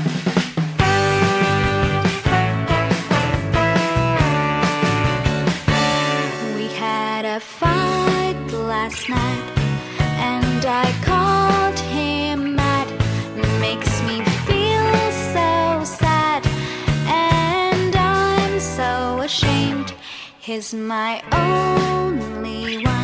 We had a fight last night, and I called him mad. Makes me feel so sad, and I'm so ashamed. He's my only one.